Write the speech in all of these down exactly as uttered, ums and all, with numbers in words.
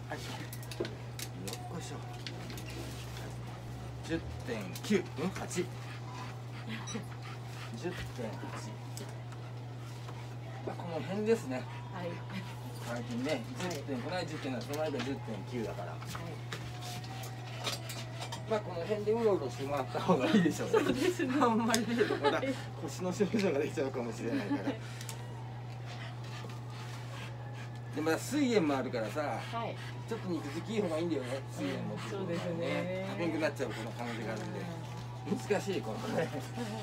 はい、よっこいしょ。じゅってんきゅう、うん、はち。じゅってんはち。まあ、この辺ですね。 はい。 最近ね、じゅってん、この間じゅってんなんです、その間じゅってんきゅうだから。はい。まあ、この辺でうろうろしてもらった方がいいでしょうね。 そうですね。 あんまり出ると、また腰の症状ができちゃうかもしれないから。で、まだ水炎もあるからさ。はい。ちょっと肉付きいい方がいいんだよね。水炎も。 そうですね。 食べんくなっちゃうこの可能性があるんで。難しいこのね。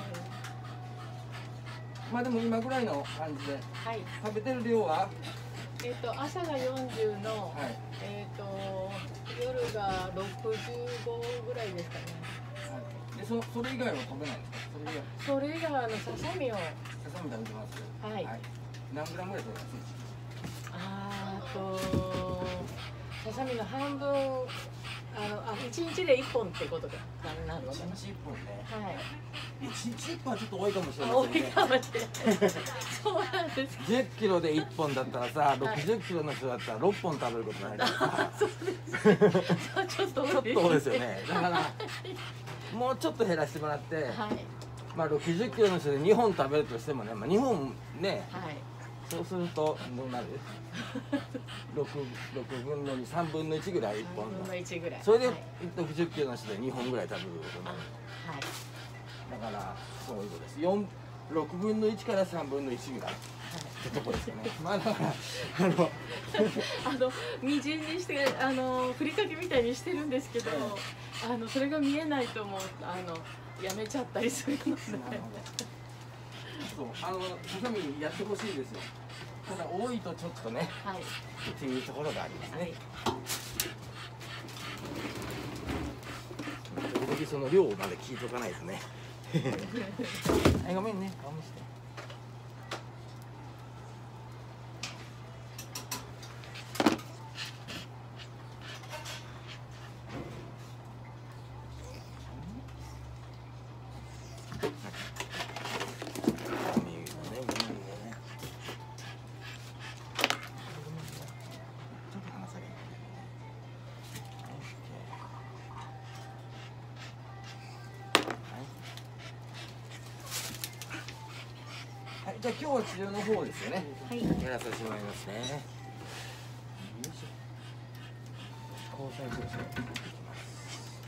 まあでも今ぐらいの感じで。はい。食べてる量は？ えっと朝がよんじゅうの、はい、えっと夜がろくじゅうごぐらいですかね。 はい、でそそれ以外は食べないんですか？ それ以外。それ以外はあのささみを。ささみ食べてます。はい。はい、何グラムぐらい食べます？あーとささみの半分、あのあ一日で一本ってことかなのかな。一日一本ね。 はい。 一日一本はちょっと多いかもしれないですね。多いかもしれない。そうなんです。 じゅっキロで一本だったらさ、ろくじゅっキロの人だったら六本食べることになるからさ。 そうです。ちょっと多いですね。ちょっと多いですよね。だからもうちょっと減らしてもらって、はい、まあろくじゅっキロの人でにほん食べるとしてもね、まあにほんね。はい。そうするとどうなる？六六分の二、三分の一ぐらい一本。 三分の一ぐらい。 それで六十キロの人で二本ぐらい食べることになる。 はい。 だからそういうことです。四六分の一から三分の一ぐらい。ってとこですよね。まあだからあのあのみじんにしてあのふりかけみたいにしてるんですけど、あのそれが見えないともうあのやめちゃったりするので。 そう、あのささみやってほしいですよ。ただ多いとちょっとね、はい、っていうところがありますね。時々その量まで聞いとかないとね。はい、ごめんね、顔見して。じゃあ今日は治療の方ですよね。はい。やらさせてもらいますね。よいしょ。交際注射を打っていきます。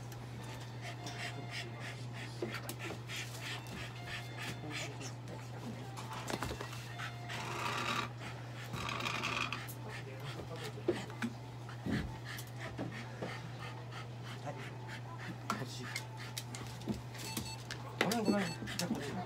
はい。腰。ごめんごめん。じゃあこっち。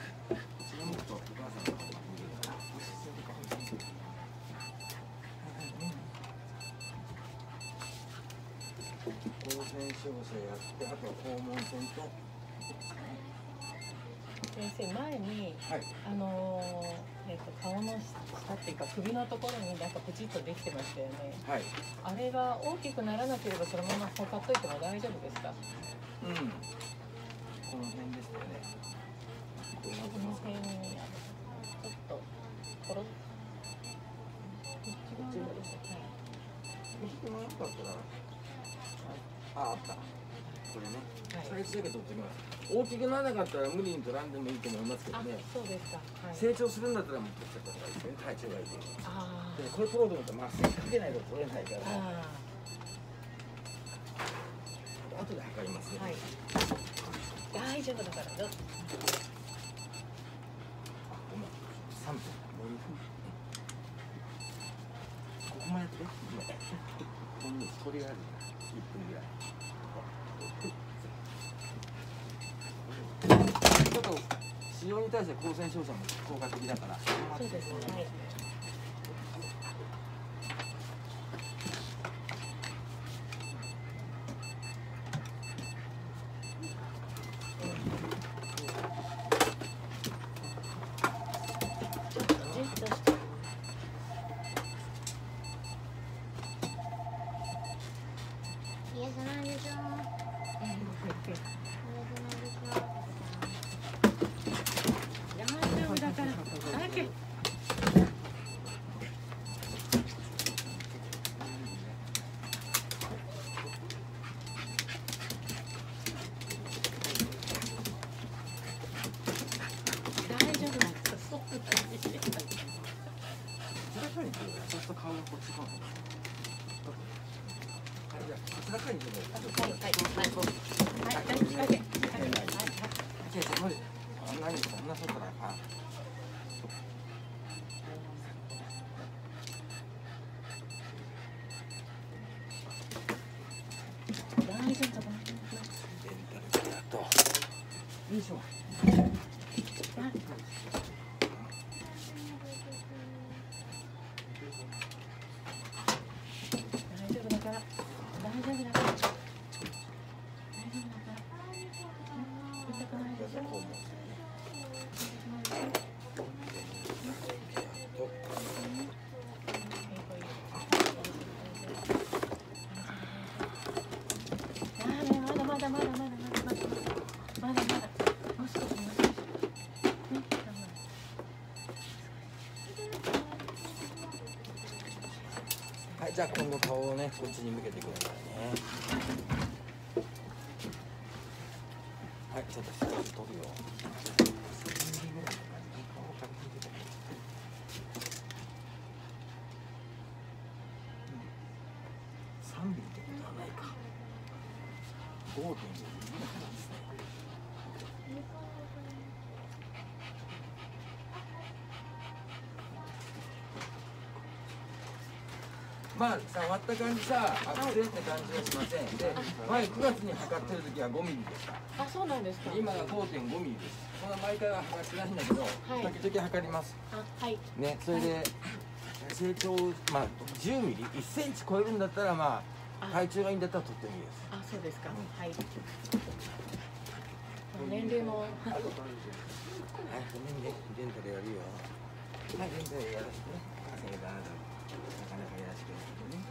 光線照射やって、あとは肛門線と。 先生前に、はい、あのー、えっと顔の下っていうか首のところになんかプチッとできてましたよね。はい。あれが大きくならなければそのままほかっといても大丈夫ですか？うん。この辺ですよね。 この辺にある。ちょっとコロッ。こっち側ですね。はい。 大きくなかったら。あ、あった。これね。サイズだけ取ってきます。大きくならなかったら無理に取らんでもいいと思いますけどね。 そうですか。はい、 成長するんだったらもう取っちゃった方がいいですね。体調がいいという。ああ。でこれ取ろうと思ったらまっすぐかけないと取れないから。ああ。後で測りますね。はい。 大丈夫だからどうぞ。 あ、ごめん。三分。もうにふん。ここもやって。ここに鳥があるから。一分ぐらい。ちょっと使用に対して光線照射も効果的だから。 そうですね。はい。 のこっちかな。はい、じゃあ、こちらからにでも。 はい、はい、はい、はい、仕掛け。はい、 はい。何、そんな外から、あ。 大丈夫かな。 よいしょ。はい、じゃあ今度顔をね、こっちに向けてくださいね。はい、ちょっと少し取るよ。さんミリってことはないか。ごてんごミリですね。まあ触った感じさ、熱いって感じはしません。で、前くがつに測ってる時はごミリでした。 あ、そうなんですか。 今がごてんごミリです。そんな毎回は測ってないんだけど、時々測ります。 あ、はい。ね、 それで成長、まあじゅうミリ、いっセンチ超えるんだったらまあ体調がいいんだったらとってもいいです。 あ、そうですか。はい。年齢も。はい、ごめんね、レンタルやるよ。はい、レンタルやらせてね。稼いだなかなかやらせてね。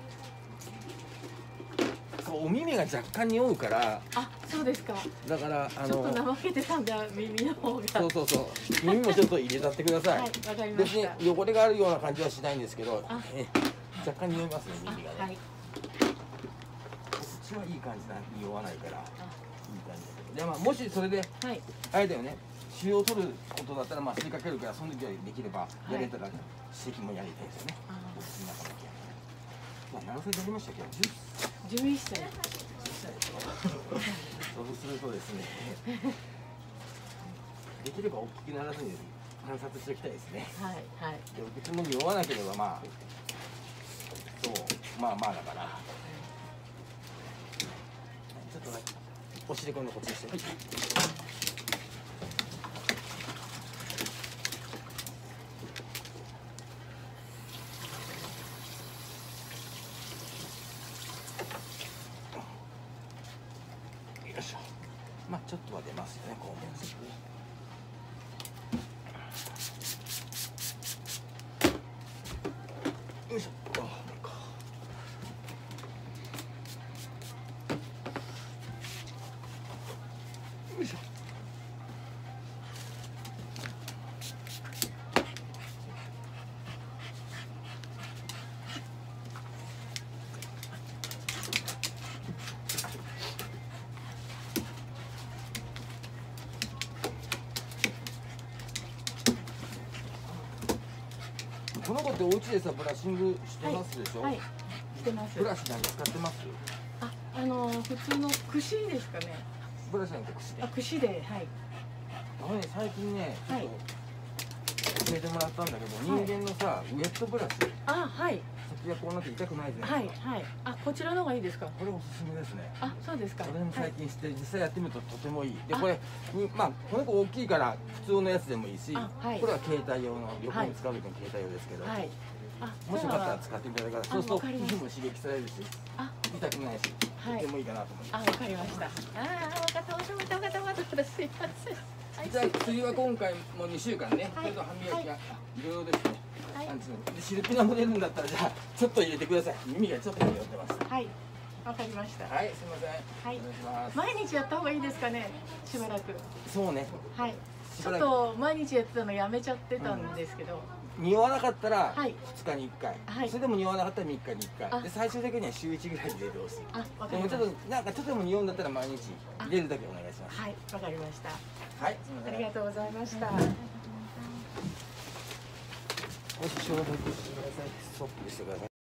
そう、お耳が若干匂うから。 あ、そうですか。 だからあのちょっと怠けてたんだ、耳の方が。 そうそうそう。耳もちょっと入れたってください。 はい、わかりました。 別に汚れがあるような感じはしないんですけど、え若干匂いますね、耳がね。はい。こっちはいい感じだ、匂わないから。いい感じだけど。で、まあもしそれで、はい、あれだよね。腫瘍を取ることだったらまあ吸いかけるから、その時はできればやれたら指摘もやりたいですよね。まあ何歳になりましたっけ？ じゅういっさい。 そうするとですね、できれば大きくならずに観察しておきたいですね。はいはい。で別に酔わなければまあそうまあまあだから、ちょっとねお尻今度こっちにして。はい。まあちょっとは出ますよね、こうですね。よいしょ。あ、よいしょ。この子ってお家でさブラッシングしてますでしょ。はい、はい、してます。ブラシ何使ってます？ あ、あのー、普通の櫛ですかね。 ブラシなんて櫛で。 あ、櫛で、はい。 あのね、最近ね、ちょっと教えてもらったんだけど、人間のさ、ウエットブラシ。あ、はい。先がこうなって痛くないじゃないですか。はい、はい。あ、こちらの方がいいですか。これおすすめですね。あ、そうですか。俺も最近して、実際やってみるととてもいい。で、これに、まあ、この子大きいから普通のやつでもいいし、これは携帯用の旅行に使う時の携帯用ですけど。はい。もしよかったら使ってみてください。そうすると皮膚も刺激されるし、痛くないし、とてもいいかなと思います。あ、わかりました。ああ、わかった、わかった、わかった、わかった。すいません。じゃあ次は今回もにしゅうかんね。それと歯磨きがいろいろですね。でシルピナも出るんだったらじゃあちょっと入れてください。耳がちょっと匂ってます。はい。わかりました。はい、すみません。はい。お願いします。毎日やった方がいいですかね。しばらく。そうね。はい。ちょっと毎日やってたのやめちゃってたんですけど。匂わなかったらふつかにいっかい、はい、それでも匂わなかったらみっかにいっかいで、最終的には週いちぐらい入れてほしい。でもちょっとなんかちょっとでも匂うんだったら毎日入れるだけお願いします。はい、わかりました。はい、すみません。ありがとうございました。 少し消毒してください。ストップしてください。